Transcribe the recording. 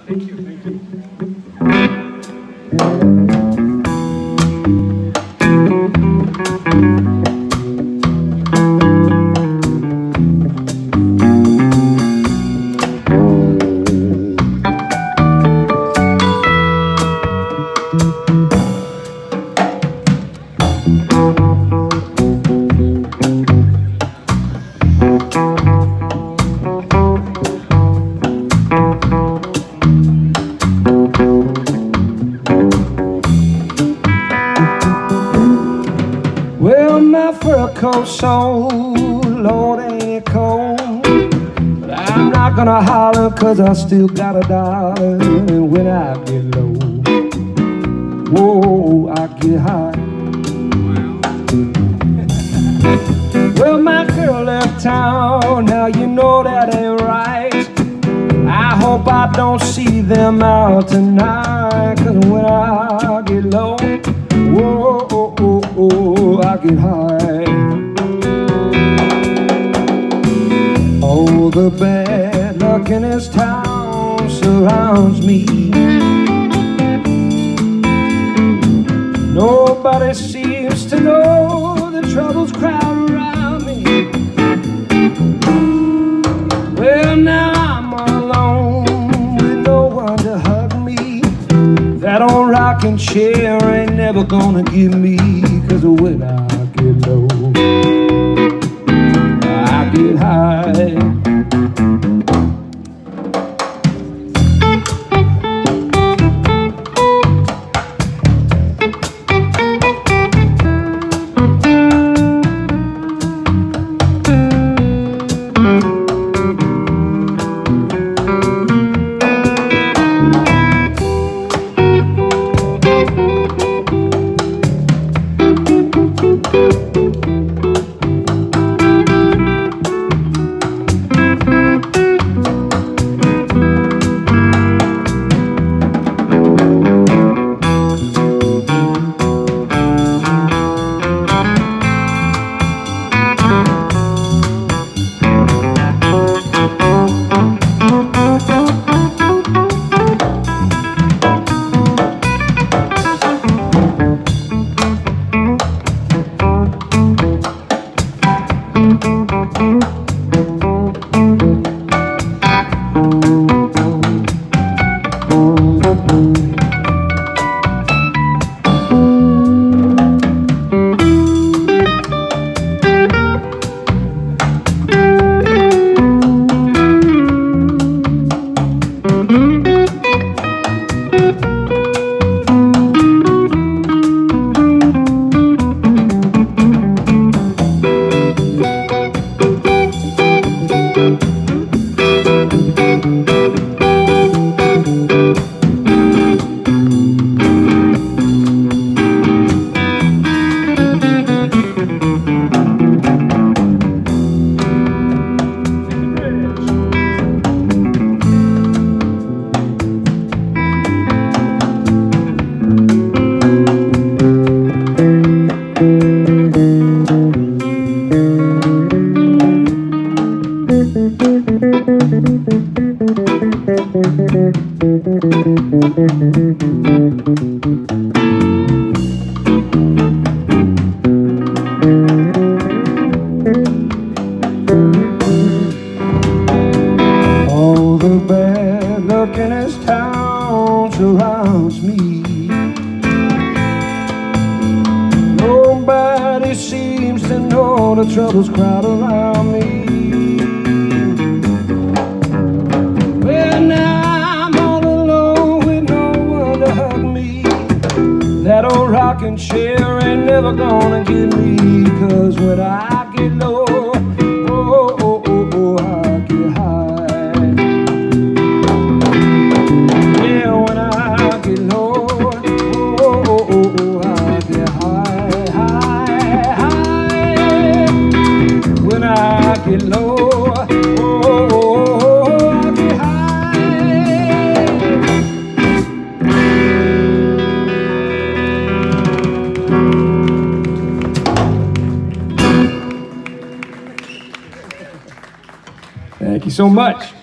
Thank you, thank you. Well, my fur coat's so, Lord, ain't it cold? But I'm not gonna holler, cause I still got a dollar. And when I get low, whoa, I get high. Well, my girl left town, now you know that ain't right. I hope I don't see them out tonight, cause when I get low, whoa, I get high. Oh, the bad luck in this town surrounds me. Nobody seems to know the troubles crowd around me. Well, now I'm alone with no one to hug me. That old rocking chair ain't never gonna give me, cause when I get low, I get high. All the bad luck in this town surrounds me. Nobody seems to know the troubles crowd around me. Well, now I'm all alone with no one to hug me. That old rocking chair ain't never gonna get me, cause when I get low, I get high. Yeah, when I get low, I get high, high. When I get low, I get high. Thank you so much.